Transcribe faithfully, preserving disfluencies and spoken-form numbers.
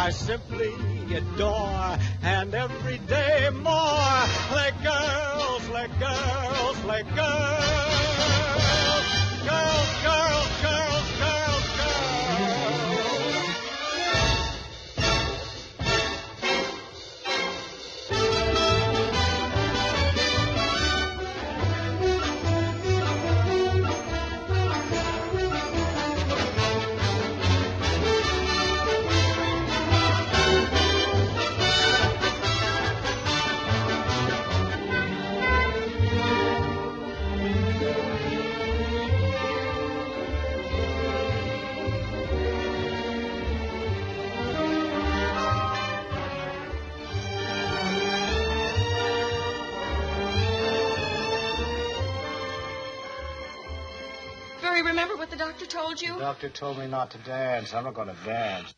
I simply adore. And every day more, let girls, let girls, let girls, girls, girls, girls, girls, girls. Remember what the doctor told you? The doctor told me not to dance. I'm not going to dance.